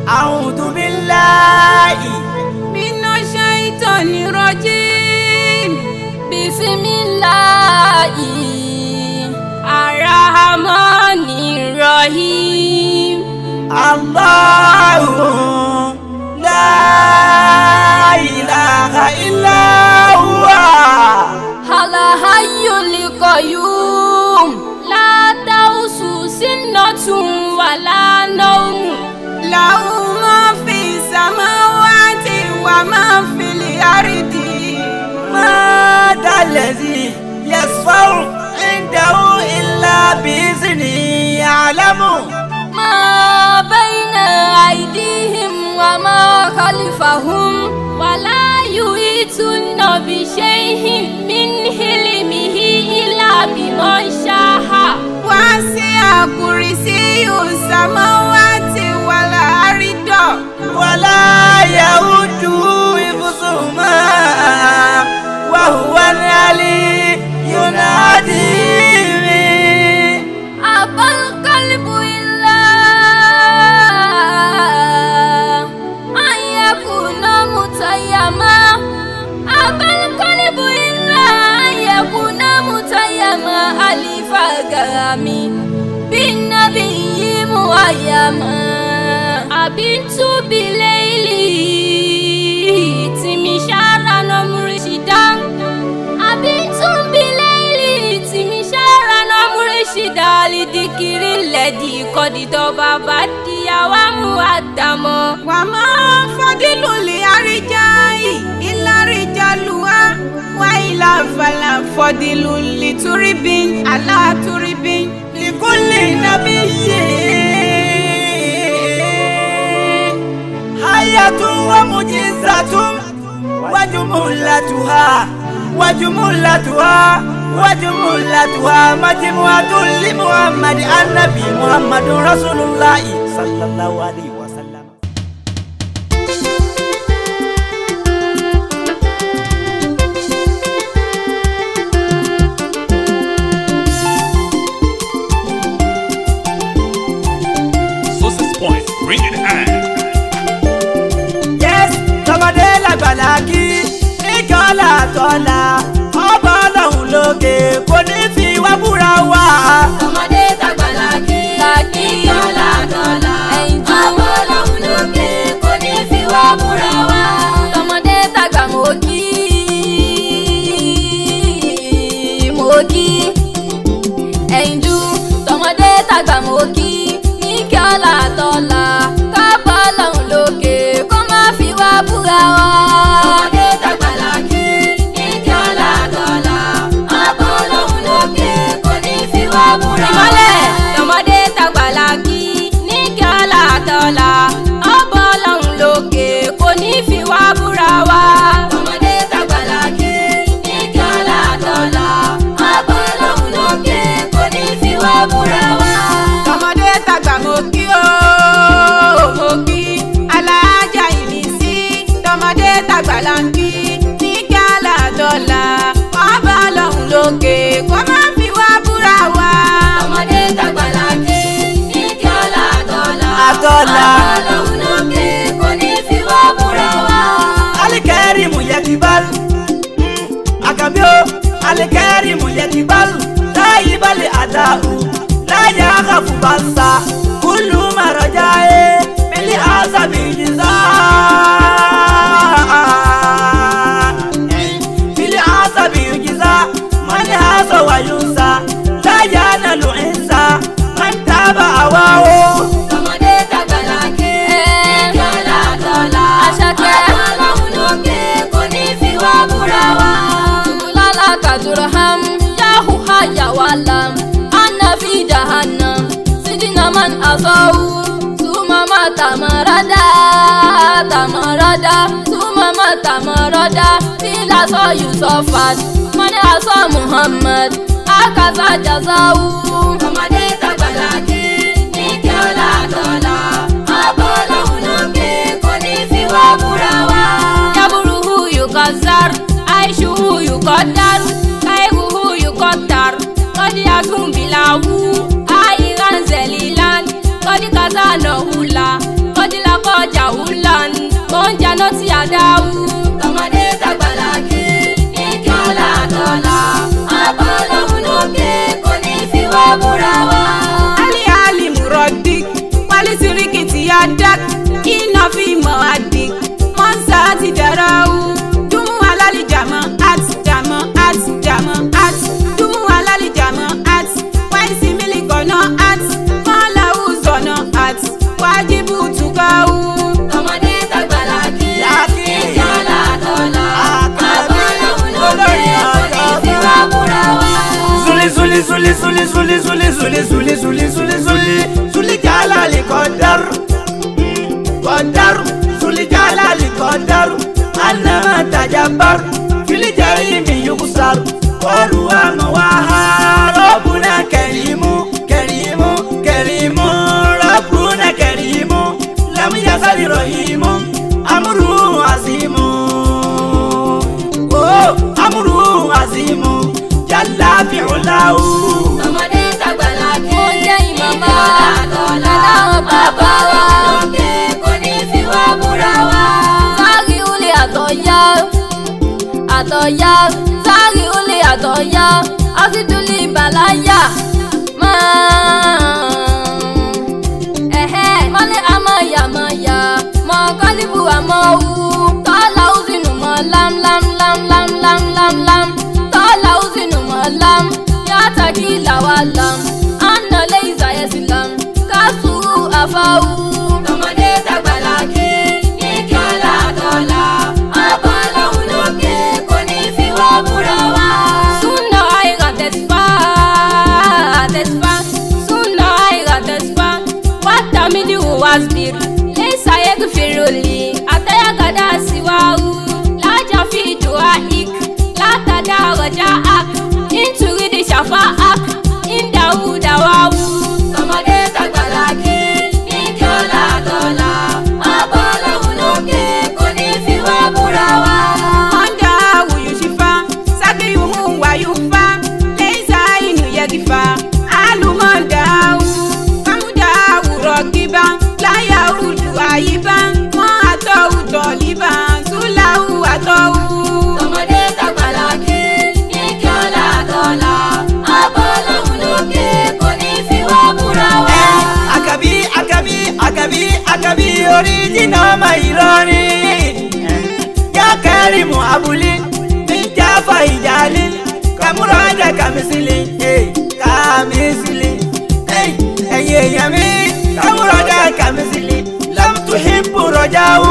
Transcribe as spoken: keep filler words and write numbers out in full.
أعوذ بالله من الشيطان الرجيم. بسم الله الرحمن الرحيم. الله لا إله إلا هو الحي القيوم لا تأخذه سنة ولا نوم له ما في السماوات وما في الأرض. ما ذا الذي يشفع عنده إلا بإذنه يعلم ما بين أيديهم وما خلفهم ولا يحيطون بشيء من علمه إلا بما شاء. وسع كرسيه السماوات والأرض ولا يؤوده حفظهما وهو العلي العظيم. أبى القلب إلا أن يكون متيما. أبى القلب إلا أن يكون متيما. ألف غرامي بالنبي مؤيما. أبنت بليلي تمشارا نمرشدا. أبنت بليلي تمشارا نمرشدا. لذكر الذي قد ضبابتي ومؤدما. وما فضل لأرجاء إلا رجالها وإلا فلا فضل لترب على ترب. لكل نبي حياة ومعجزة وجملتها وجملتها وجملتها مجموعة لمحمد النبي محمد رسول الله صلى الله عليه وسلم. Sources Point, bring it high. Balaki ní kọ́lá tọ́lá ọba ọlọ́run lókè kò ní fi wá búra wá. Tọmọdé tàgbàlaki ní kọ́lá tọ́lá ọba ọlọ́run lókè kò ní fi wá búra wá. Tọmọdé tàgbà mo kí mo kí ẹ̀yinjú. Tọmọdé tàgbà mo kí ní kọ́lá tọ́lá ọba ọlọ́run lókè kò má fi wá búra wá. Ìmọ́lẹ̀ tọmọdé tàgbàlaki ní kí ọlá tọ́lá ọba ọlọ́run lókè kò ní fi wá búra wá. Tọmọdé tàgbàlaki ní kí ọlá tọ́lá ọba ọlọ́run lókè kò ní fi wá búra wá. Tọmọdé tàgbà mo kí o mo kí alájà ìmísí. Tọmọdé tàgbàlaki ní kí ọlá tọ́lá ọba ọlọ́run lókè kò má fi wá búra wá. Tọmọdé tàgbàlaki ní kí ọlá tọ́lá Àtọ́lá ọlọ́run lókè kò ní fi wá búra wá. Alikẹ́rìmù yẹ ti bálù àkàbí o alikẹ́rìmù yẹ ti bálù láyé balẹ̀ àdáhù láyé àkàfù bá sá kúlù màrọ̀jà ẹ̀ mílí àṣàbí ìjìzá. mílí àṣàbí ìjìzá mọ́ni àṣọ wàyúnsá láyé ànàlù ìnsá mọ́ntàbà àwáwó. Tọmọdé tàgbàlaki ní kí ọlá tọ́lá ọlọ́run lókè kò ní fi wá búra wá. Lálá kàdúràm yáhù háyà wàlám àná fi jahannam sídìnnà man àsọ̀wù túmọ̀mọ́ tàmọ̀rọ̀dá tàmọ̀rọ̀dá túmọ̀mọ́ tàmọ̀rọ̀dá tí lásọ̀ Yusufat mọ́ni àsọ̀ Muhammad àkàtà jazawu. Tọmọdé tàgbàlaki ní kí ọlá tọ́lá ọba ọlọ́run lókè kò ní fi wá búra wá. Yaburuhu yukazar aishuhu yukodar kairuhu yukodar kọ́dí agunbilawu ayiran zelilan kọ́dí kazanahula kọ́dí lakọ́dí. àdáwù. Tọmọdé tàgbàlagbé ní kí ọlá àtọ́lá. Ọba ọlọ́run lókè kò ní fi wá búra wa. Ali Ali Muradik, wálé siriki ti yá dak, iná fi mọ̀ adik, mọ́nsá ti dára wù. Dùmú alálì jàmọ́ at jàmọ́ at jàmọ́ at. Dùmú alálì jàmọ́ at, wáìsì mílíkọ̀nà at, mọ́láwù sọ̀nà at, wájibù tùkàwù. Tọmọdé tàgbàlagbé ní kí ọlá àtọ́lá. Ọba ọlọ́run lókè kò ní fi wá búra wa. Zuli zuli zuli zuli zuli zuli zuli zuli zuli zuli zuli zuli jalali qadar qadar zuli jalali qadar annama tajabbar fil jarimi yuksar qalu amawaha rabbuna karimu karimu karimu rabbuna karimu lam yazal rahimu amru azimu oh amru azimu jalla fi'lahu. Tọmọdé tàgbàlagbé ó jẹ́ ìmọ̀mọ́ àtọ́lá. Bàbá wa lókè kò ní fi wá búra wa. Sáàrì ulẹ̀ àtọ̀yá àtọ̀yá sáàrì ulẹ̀ àtọ̀yá àfitúlì ìbàláyà. Mọ́lẹ̀ àmọ̀yàmọ̀yà mọ̀ kọ́líbù àmọ̀ wù. Tọ́lá ó sì nù mọ́ lámlámlámlámlámlámlám. Tọ́lá ó sì nù mọ́ lám. Yàtàkì làwà lám. Àná lẹ́yìn sàyẹ̀sì lám. Kásùrù àfáwù. Tọmọdé tàgbàlagbé ní kí ọlá àtọ́lá. Ọba ọlọ́run lókè kò ní fi wá búra wa. Súnà àìrà tẹ̀sífà tẹ̀sífà. Súnà àìrà tẹ̀sífà. Wàtà mílíọ̀nù wá sbírì. Lẹ́sà yẹ́gì fèrèlì. Àtẹ̀yàgàdà síwáwù. Lájà fi dùwà ik. Látàdá rọjà ak. Nítorí di ṣàfà ak. Ìdáwù dáwàwù. Tọmọdé tàgbàlagbé ní kí ọlá àtọ́lá. Ọba ọlọ́run lókè kò ní fi wá búra wa. Ọ̀ndà wùyù ṣìfà, sákìyù mú wàyù fà. Lẹ́sà inú yẹgi fà, àlùmọ̀dáwù. Fámúdà wùrọ̀ gíbá, láyà rúdù àyíbá. Wọ́n àtọ̀wù tọ̀líbà, súláwù àtọ̀wù. Tọmọdé tàgbàlagbé ní kí ọlá àtọ́lá. Ọba ọlọ́run lókè kò ní fi wá búra wa. Akabi akabi akabi akabi original maironi ya karimu abuli min jafa ijali kamurada kamisili hey kamisili hey hey yami kamurada kamisili lam tuhibbu rajau